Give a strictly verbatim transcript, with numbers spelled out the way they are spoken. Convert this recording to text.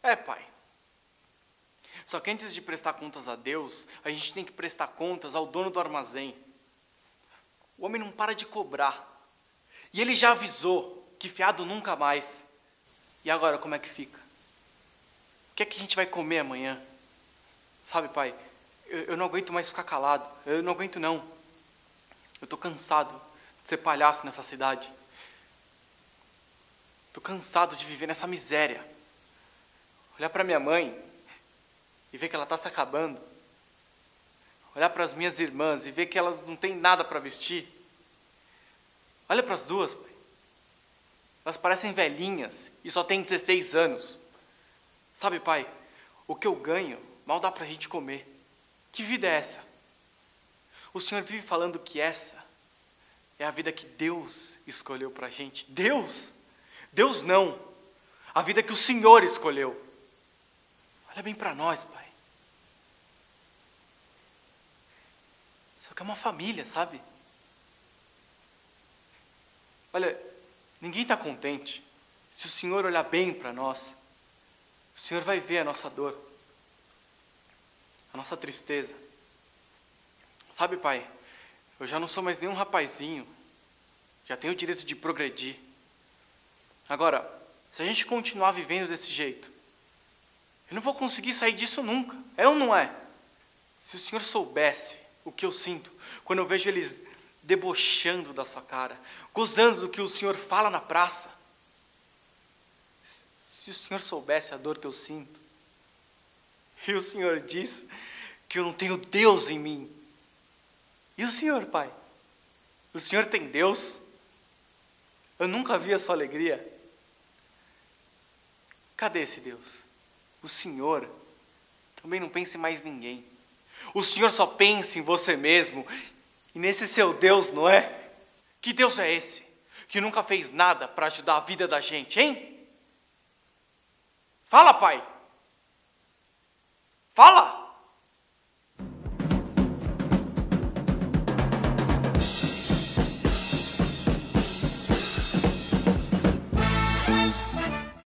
É, pai. Só que antes de prestar contas a Deus, a gente tem que prestar contas ao dono do armazém. O homem não para de cobrar. E ele já avisou que fiado nunca mais. E agora como é que fica? O que é que a gente vai comer amanhã? Sabe, pai, eu, eu não aguento mais ficar calado. Eu não aguento, não. Eu tô cansado de ser palhaço nessa cidade. Tô cansado de viver nessa miséria. Olhar para minha mãe e ver que ela está se acabando. Olhar para as minhas irmãs e ver que elas não têm nada para vestir. Olha para as duas, pai. Elas parecem velhinhas e só têm dezesseis anos. Sabe, pai, o que eu ganho mal dá para a gente comer. Que vida é essa? O Senhor vive falando que essa é a vida que Deus escolheu para a gente. Deus? Deus não. A vida que o Senhor escolheu. Olha bem para nós, pai. Isso aqui é uma família, sabe? Olha, ninguém está contente. Se o Senhor olhar bem para nós, o Senhor vai ver a nossa dor, a nossa tristeza. Sabe, pai, eu já não sou mais nenhum rapazinho. Já tenho o direito de progredir. Agora, se a gente continuar vivendo desse jeito, eu não vou conseguir sair disso nunca. É ou não é? Se o Senhor soubesse o que eu sinto quando eu vejo eles debochando da sua cara, gozando do que o Senhor fala na praça. Se o Senhor soubesse a dor que eu sinto. E o Senhor diz que eu não tenho Deus em mim. E o Senhor, pai? O Senhor tem Deus? Eu nunca vi a sua alegria. Cadê esse Deus? O Senhor também não pensa em mais ninguém. O Senhor só pensa em você mesmo e nesse seu Deus, não é? Que Deus é esse? Que nunca fez nada para ajudar a vida da gente, hein? Fala, pai! Fala!